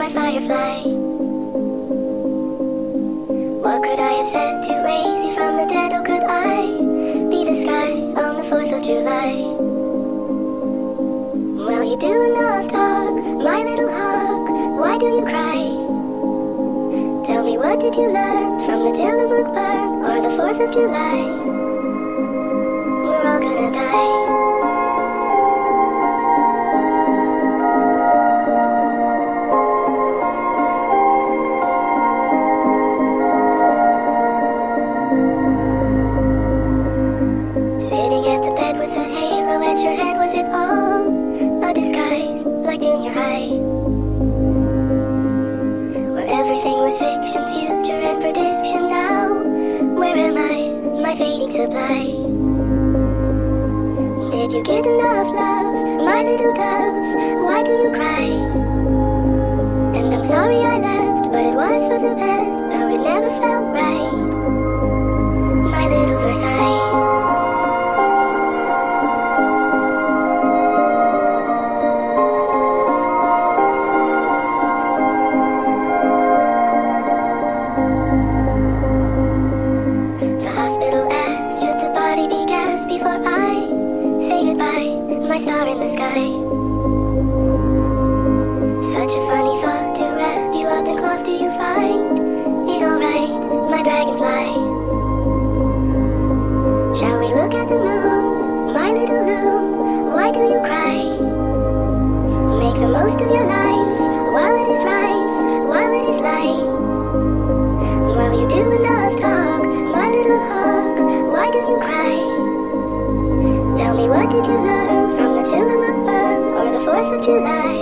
firefly. What could I have said to raise you from the dead? Or could I be the sky on the 4th of July? Well, you do enough talk, my little hawk. Why do you cry? Tell me, what did you learn from the Tillamook burn or the 4th of July? We're all gonna die. Sitting at the bed with a halo at your head, was it all a disguise, like junior high? Where everything was fiction, future and prediction. Now, where am I, my fading supply? Did you get enough love, my little dove? Why do you cry? And I'm sorry I left, but it was for the best, though it never felt right. My little Versailles. Before I say goodbye, my star in the sky. Such a funny thought to wrap you up in cloth. Do you find it alright, my dragonfly? Shall we look at the moon, my little loon? Why do you cry? Make the most of your life while it is rife, while it is light. While you do enough talk, my little hawk. Why do you cry? Tell me, what did you learn from the Tillamook burn or the 4th of July?